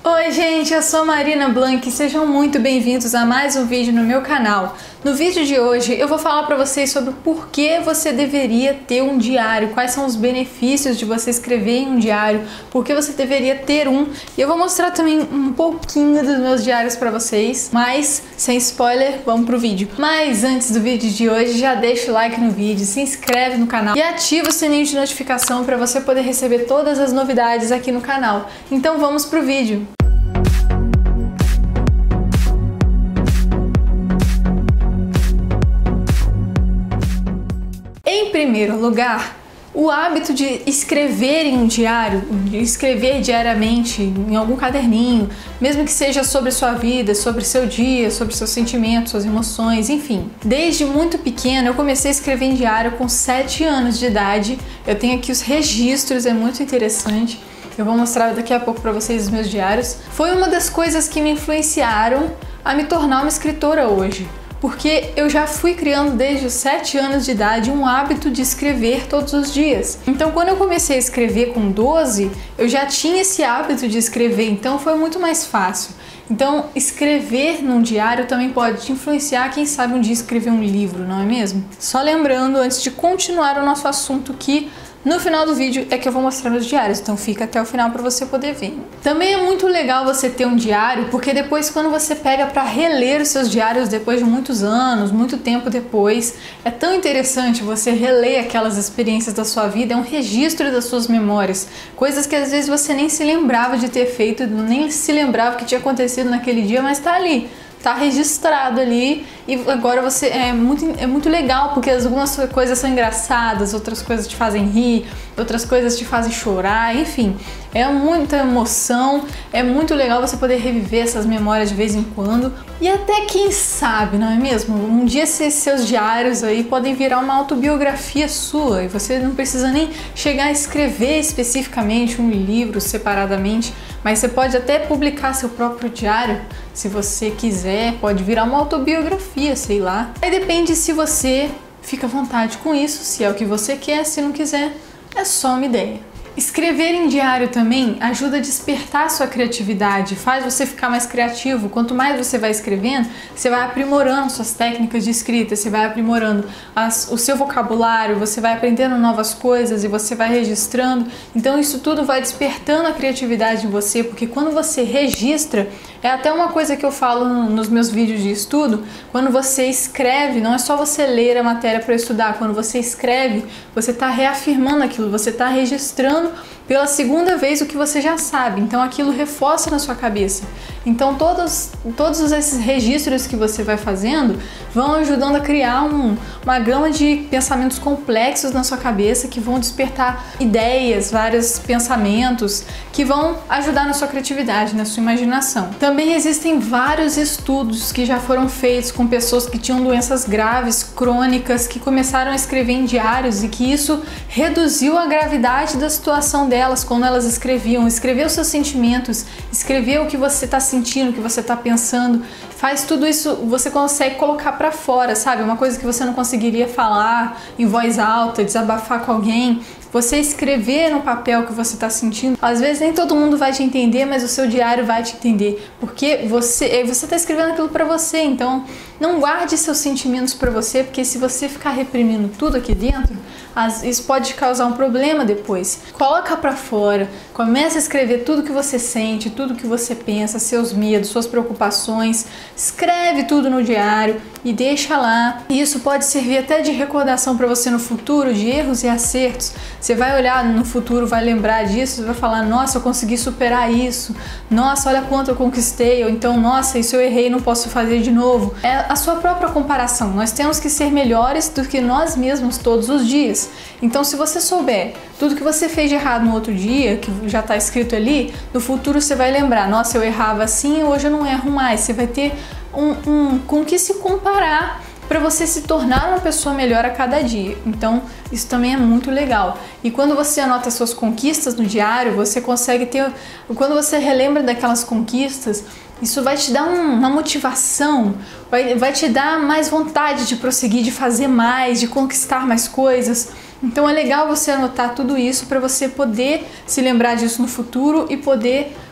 Oi gente, eu sou a Marina Blanc e sejam muito bem-vindos a mais um vídeo no meu canal. No vídeo de hoje eu vou falar para vocês sobre por que você deveria ter um diário, quais são os benefícios de você escrever em um diário, por que você deveria ter um, e eu vou mostrar também um pouquinho dos meus diários para vocês, mas sem spoiler, vamos pro vídeo. Mas antes do vídeo de hoje, já deixa o like no vídeo, se inscreve no canal e ativa o sininho de notificação para você poder receber todas as novidades aqui no canal. Então vamos pro vídeo. Em primeiro lugar, o hábito de escrever em um diário, de escrever diariamente em algum caderninho, mesmo que seja sobre sua vida, sobre seu dia, sobre seus sentimentos, suas emoções, enfim. Desde muito pequena eu comecei a escrever em diário com 7 anos de idade. Eu tenho aqui os registros, é muito interessante. Eu vou mostrar daqui a pouco para vocês os meus diários. Foi uma das coisas que me influenciaram a me tornar uma escritora hoje. Porque eu já fui criando desde os 7 anos de idade um hábito de escrever todos os dias. Então quando eu comecei a escrever com 12, eu já tinha esse hábito de escrever, então foi muito mais fácil. Então escrever num diário também pode te influenciar, quem sabe um dia escrever um livro, não é mesmo? Só lembrando, antes de continuar o nosso assunto, que no final do vídeo é que eu vou mostrar meus diários, então fica até o final para você poder ver. Também é muito legal você ter um diário, porque depois quando você pega para reler os seus diários depois de muitos anos, muito tempo depois, é tão interessante você reler aquelas experiências da sua vida, é um registro das suas memórias, coisas que às vezes você nem se lembrava de ter feito, nem se lembrava que tinha acontecido naquele dia, mas tá ali. Tá registrado ali e agora você é muito legal, porque algumas coisas são engraçadas, outras coisas te fazem rir, outras coisas te fazem chorar, enfim, é muita emoção, é muito legal você poder reviver essas memórias de vez em quando e até quem sabe, não é mesmo? Um dia esses seus diários aí podem virar uma autobiografia sua e você não precisa nem chegar a escrever especificamente um livro separadamente, mas você pode até publicar seu próprio diário, se você quiser, pode virar uma autobiografia, sei lá. Aí depende se você fica à vontade com isso, se é o que você quer, se não quiser, é só uma ideia. Escrever em diário também ajuda a despertar a sua criatividade, faz você ficar mais criativo. Quanto mais você vai escrevendo, você vai aprimorando suas técnicas de escrita, você vai aprimorando o seu vocabulário, você vai aprendendo novas coisas e você vai registrando. Então isso tudo vai despertando a criatividade em você, porque quando você registra, é até uma coisa que eu falo nos meus vídeos de estudo, quando você escreve, não é só você ler a matéria para estudar, quando você escreve, você está reafirmando aquilo, você está registrando pela segunda vez o que você já sabe, então aquilo reforça na sua cabeça. Então todos esses registros que você vai fazendo vão ajudando a criar uma gama de pensamentos complexos na sua cabeça que vão despertar ideias, vários pensamentos que vão ajudar na sua criatividade, na sua imaginação. Também existem vários estudos que já foram feitos com pessoas que tinham doenças graves, crônicas, que começaram a escrever em diários e que isso reduziu a gravidade da situação delas quando elas escreviam. Escrever os seus sentimentos, escrever o que você está sentindo, o que você está pensando, faz tudo isso, você consegue colocar para fora, sabe? Uma coisa que você não conseguiria falar em voz alta, desabafar com alguém. Você escrever no papel o que você está sentindo, às vezes nem todo mundo vai te entender, mas o seu diário vai te entender, porque você está escrevendo aquilo para você. Então não guarde seus sentimentos para você, porque se você ficar reprimindo tudo aqui dentro, isso pode causar um problema depois. Coloca para fora, começa a escrever tudo que você sente, tudo que você pensa, seus medos, suas preocupações, escreve tudo no diário e deixa lá. Isso pode servir até de recordação para você no futuro, de erros e acertos. Você vai olhar no futuro, vai lembrar disso, você vai falar, nossa, eu consegui superar isso, nossa, olha quanto eu conquistei, ou então, nossa, isso eu errei, não posso fazer de novo. É a sua própria comparação, nós temos que ser melhores do que nós mesmos todos os dias. Então se você souber tudo que você fez de errado no outro dia, que já está escrito ali, no futuro você vai lembrar, nossa, eu errava assim, hoje eu não erro mais. Você vai ter com que se comparar para você se tornar uma pessoa melhor a cada dia. Então isso também é muito legal. E quando você anota suas conquistas no diário, você consegue ter, quando você relembra daquelas conquistas, isso vai te dar uma motivação, vai te dar mais vontade de prosseguir, de fazer mais, de conquistar mais coisas. Então é legal você anotar tudo isso para você poder se lembrar disso no futuro e poder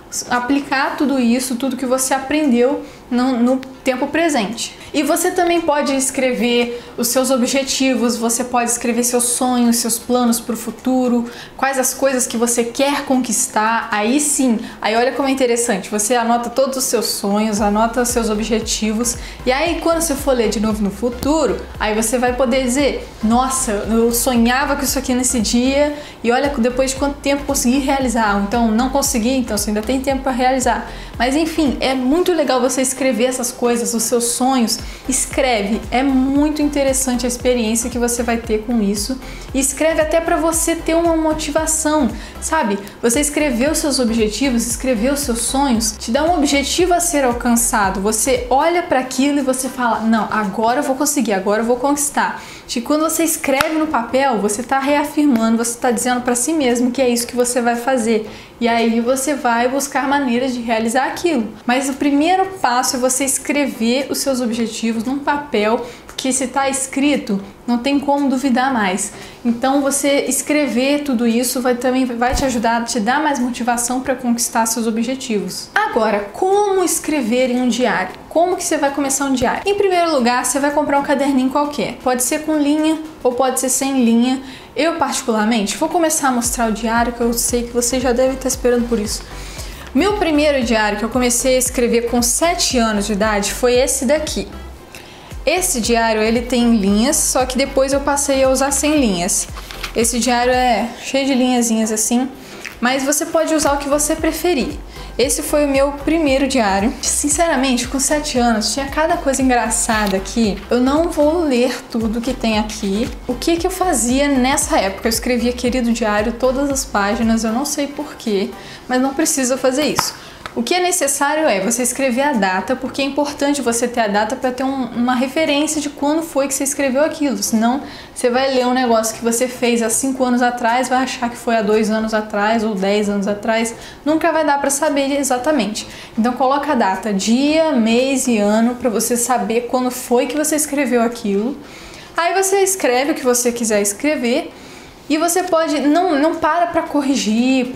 aplicar tudo isso, tudo que você aprendeu no tempo presente. E você também pode escrever os seus objetivos, você pode escrever seus sonhos, seus planos para o futuro, quais as coisas que você quer conquistar. Aí sim, aí olha como é interessante, você anota todos os seus sonhos, anota os seus objetivos, e aí quando você for ler de novo no futuro, aí você vai poder dizer, nossa, eu sonhava com isso aqui nesse dia, e olha depois de quanto tempo consegui realizar. Então não consegui, então você ainda tem tempo para realizar. Mas enfim, é muito legal você escrever essas coisas, os seus sonhos. Escreve, é muito interessante a experiência que você vai ter com isso. E escreve até para você ter uma motivação, sabe? Você escrever os seus objetivos, escrever os seus sonhos, te dá um objetivo a ser alcançado. Você olha para aquilo e você fala, não, agora eu vou conseguir, agora eu vou conquistar. E quando você escreve no papel, você está reafirmando, você está dizendo para si mesmo que é isso que você vai fazer. E aí você vai buscar maneiras de realizar aquilo. Mas o primeiro passo é você escrever os seus objetivos num papel, porque se está escrito, não tem como duvidar mais. Então você escrever tudo isso também vai te ajudar, te dar mais motivação para conquistar seus objetivos. Agora, como escrever em um diário? Como que você vai começar um diário? Em primeiro lugar, você vai comprar um caderninho qualquer. Pode ser com linha ou pode ser sem linha. Eu, particularmente, vou começar a mostrar o diário, que eu sei que você já deve estar esperando por isso. Meu primeiro diário que eu comecei a escrever com 7 anos de idade foi esse daqui. Esse diário, ele tem linhas, só que depois eu passei a usar sem linhas. Esse diário é cheio de linhazinhas assim, mas você pode usar o que você preferir. Esse foi o meu primeiro diário. Sinceramente, com 7 anos, tinha cada coisa engraçada aqui. Eu não vou ler tudo que tem aqui. O que eu fazia nessa época? Eu escrevia querido diário, todas as páginas, eu não sei porquê, mas não precisa fazer isso. O que é necessário é você escrever a data, porque é importante você ter a data para ter uma referência de quando foi que você escreveu aquilo. Senão, você vai ler um negócio que você fez há 5 anos atrás, vai achar que foi há 2 anos atrás ou 10 anos atrás. Nunca vai dar para saber exatamente. Então, coloca a data, dia, mês e ano, para você saber quando foi que você escreveu aquilo. Aí você escreve o que você quiser escrever. E você pode, não para corrigir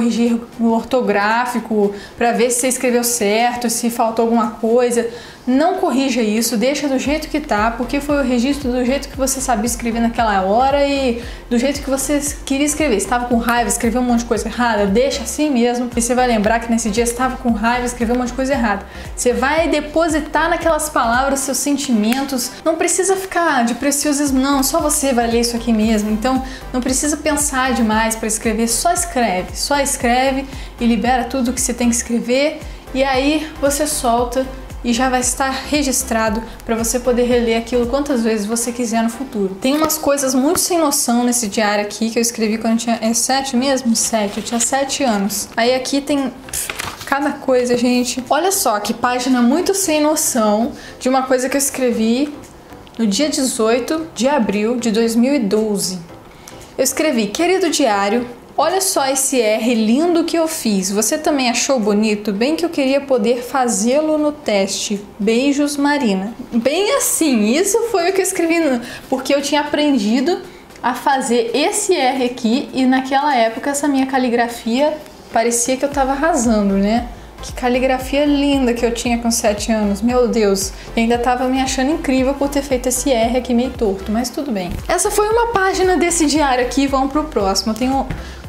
o ortográfico, para ver se você escreveu certo, se faltou alguma coisa. Não corrija isso, deixa do jeito que tá, porque foi o registro do jeito que você sabia escrever naquela hora e do jeito que você queria escrever. Se estava com raiva, escreveu um monte de coisa errada, deixa assim mesmo, e você vai lembrar que nesse dia você estava com raiva, escreveu um monte de coisa errada. Você vai depositar naquelas palavras seus sentimentos, não precisa ficar de preciosismo não, só você vai ler isso aqui mesmo, então não precisa pensar demais para escrever, só escreve e libera tudo que você tem que escrever, e aí você solta e já vai estar registrado para você poder reler aquilo quantas vezes você quiser no futuro. Tem umas coisas muito sem noção nesse diário aqui que eu escrevi quando eu tinha... É 7 mesmo? 7. Eu tinha 7 anos. Aí aqui tem cada coisa, gente. Olha só que página muito sem noção de uma coisa que eu escrevi no dia 18 de abril de 2012. Eu escrevi, querido diário, olha só esse R lindo que eu fiz. Você também achou bonito? Bem que eu queria poder fazê-lo no teste. Beijos, Marina. Bem assim, isso foi o que eu escrevi, porque eu tinha aprendido a fazer esse R aqui e naquela época essa minha caligrafia parecia que eu tava arrasando, né? Que caligrafia linda que eu tinha com 7 anos, meu Deus. Eu ainda tava me achando incrível por ter feito esse R aqui meio torto, mas tudo bem. Essa foi uma página desse diário aqui, vamos pro próximo. Eu tenho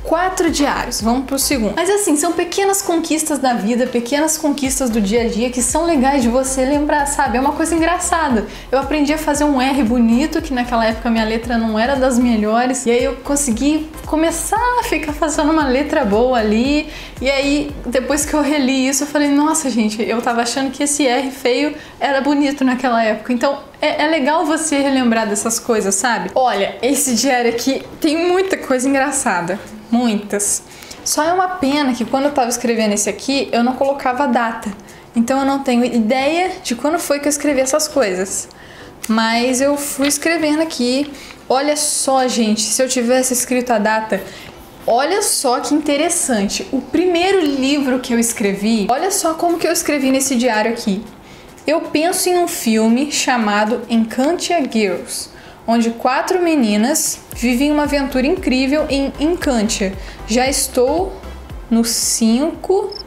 4 diários, vamos pro segundo. Mas assim, são pequenas conquistas da vida, pequenas conquistas do dia a dia que são legais de você lembrar, sabe? É uma coisa engraçada. Eu aprendi a fazer um R bonito, que naquela época minha letra não era das melhores, e aí eu consegui começar a ficar fazendo uma letra boa ali, e aí depois que eu reli isso, eu falei, nossa gente, eu tava achando que esse R feio era bonito naquela época. Então é legal você relembrar dessas coisas, sabe? Olha, esse diário aqui tem muita coisa engraçada. Muitas. Só é uma pena que quando eu tava escrevendo esse aqui, eu não colocava a data. Então eu não tenho ideia de quando foi que eu escrevi essas coisas. Mas eu fui escrevendo aqui. Olha só, gente, se eu tivesse escrito a data... Olha só que interessante. O primeiro livro que eu escrevi... Olha só como que eu escrevi nesse diário aqui. Eu penso em um filme chamado Encantia Girls, onde 4 meninas vivem uma aventura incrível em Encantia. Já estou no 5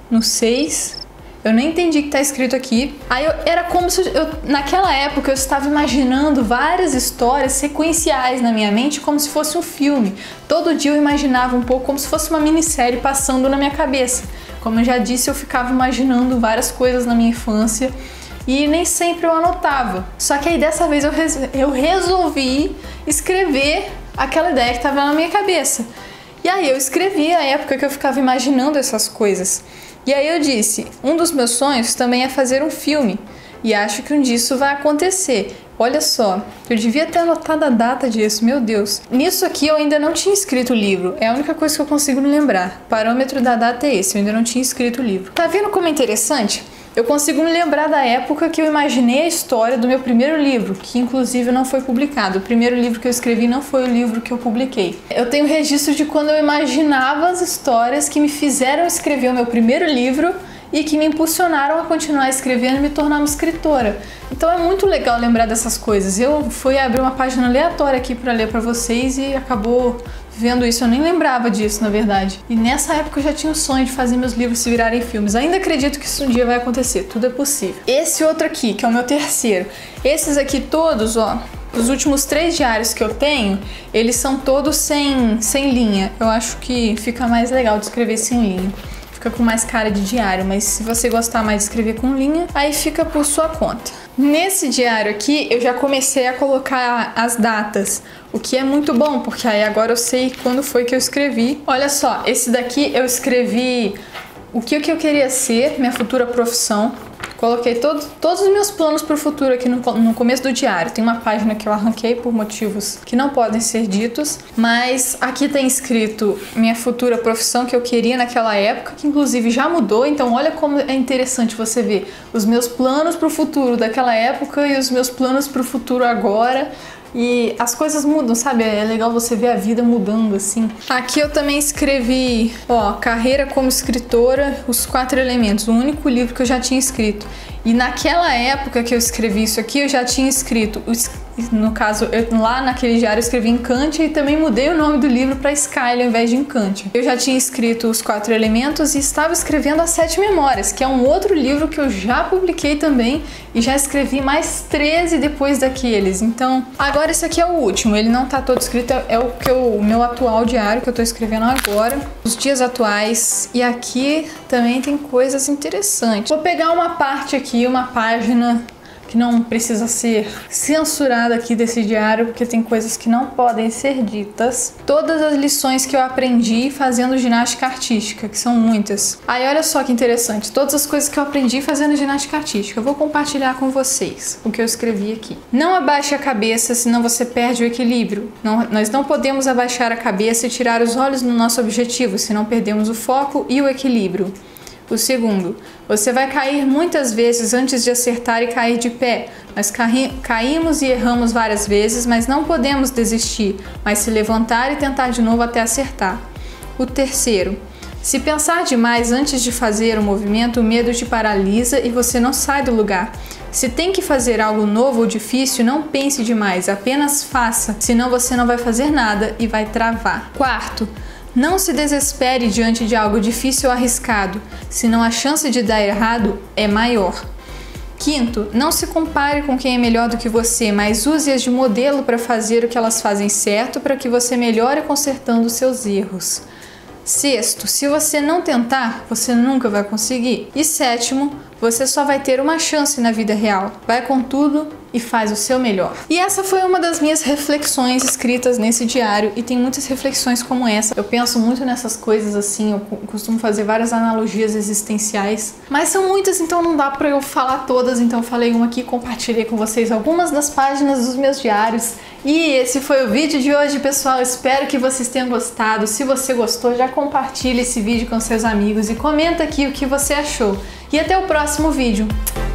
no 6. Eu nem entendi o que tá escrito aqui. Aí era como se naquela época eu estava imaginando várias histórias sequenciais na minha mente, como se fosse um filme. Todo dia eu imaginava um pouco como se fosse uma minissérie passando na minha cabeça. Como eu já disse, eu ficava imaginando várias coisas na minha infância e nem sempre eu anotava. Só que aí dessa vez eu resolvi escrever aquela ideia que estava na minha cabeça. E aí eu escrevi a época que eu ficava imaginando essas coisas. E aí eu disse, um dos meus sonhos também é fazer um filme, e acho que um dia isso vai acontecer. Olha só, eu devia ter anotado a data disso, meu Deus. Nisso aqui eu ainda não tinha escrito o livro, é a única coisa que eu consigo me lembrar. O parâmetro da data é esse, eu ainda não tinha escrito o livro. Tá vendo como é interessante? Eu consigo me lembrar da época que eu imaginei a história do meu primeiro livro, que inclusive não foi publicado. O primeiro livro que eu escrevi não foi o livro que eu publiquei. Eu tenho registro de quando eu imaginava as histórias que me fizeram escrever o meu primeiro livro e que me impulsionaram a continuar escrevendo e me tornar uma escritora. Então é muito legal lembrar dessas coisas. Eu fui abrir uma página aleatória aqui para ler para vocês e acabou vendo isso, eu nem lembrava disso, na verdade. E nessa época eu já tinha o sonho de fazer meus livros se virarem filmes. Ainda acredito que isso um dia vai acontecer, tudo é possível. Esse outro aqui, que é o meu terceiro. Esses aqui todos, ó, os últimos 3 diários que eu tenho, eles são todos sem linha. Eu acho que fica mais legal de escrever sem linha. Fica com mais cara de diário, mas se você gostar mais de escrever com linha, aí fica por sua conta. Nesse diário aqui, eu já comecei a colocar as datas, o que é muito bom, porque aí agora eu sei quando foi que eu escrevi. Olha só, esse daqui eu escrevi o que eu queria ser, minha futura profissão. Coloquei todos os meus planos para o futuro aqui no começo do diário. Tem uma página que eu arranquei por motivos que não podem ser ditos, mas aqui tem escrito minha futura profissão que eu queria naquela época, que inclusive já mudou. Então olha como é interessante você ver os meus planos para o futuro daquela época e os meus planos para o futuro agora. E as coisas mudam, sabe? É legal você ver a vida mudando assim. Aqui eu também escrevi, ó, carreira como escritora, os 4 elementos, o único livro que eu já tinha escrito. E naquela época que eu escrevi isso aqui, eu já tinha escrito, no caso, lá naquele diário eu escrevi Encante e também mudei o nome do livro para Skyler ao invés de Encante. Eu já tinha escrito os 4 elementos e estava escrevendo as 7 memórias, que é um outro livro que eu já publiquei também e já escrevi mais 13 depois daqueles. Então, agora esse aqui é o último, ele não tá todo escrito, é o meu atual diário que eu tô escrevendo agora, os dias atuais, e aqui também tem coisas interessantes. Vou pegar uma parte aqui, uma página que não precisa ser censurada aqui desse diário, porque tem coisas que não podem ser ditas. Todas as lições que eu aprendi fazendo ginástica artística, que são muitas. Aí olha só que interessante, todas as coisas que eu aprendi fazendo ginástica artística. Eu vou compartilhar com vocês o que eu escrevi aqui. Não abaixe a cabeça, senão você perde o equilíbrio. Nós não podemos abaixar a cabeça e tirar os olhos do nosso objetivo, senão perdemos o foco e o equilíbrio. O segundo, você vai cair muitas vezes antes de acertar e cair de pé. Nós caímos e erramos várias vezes, mas não podemos desistir, mas se levantar e tentar de novo até acertar. O terceiro, se pensar demais antes de fazer um movimento, o medo te paralisa e você não sai do lugar. Se tem que fazer algo novo ou difícil, não pense demais, apenas faça, senão você não vai fazer nada e vai travar. Quarto, não se desespere diante de algo difícil ou arriscado, senão a chance de dar errado é maior. Quinto, não se compare com quem é melhor do que você, mas use-as de modelo para fazer o que elas fazem certo para que você melhore consertando os seus erros. Sexto, se você não tentar, você nunca vai conseguir. E sétimo, você só vai ter uma chance na vida real. Vai com tudo e faz o seu melhor. E essa foi uma das minhas reflexões escritas nesse diário, e tem muitas reflexões como essa. Eu penso muito nessas coisas assim, eu costumo fazer várias analogias existenciais, mas são muitas, então não dá pra eu falar todas, então eu falei uma aqui, compartilhei com vocês algumas das páginas dos meus diários. E esse foi o vídeo de hoje, pessoal. Espero que vocês tenham gostado. Se você gostou, já compartilha esse vídeo com seus amigos e comenta aqui o que você achou. E até o próximo vídeo.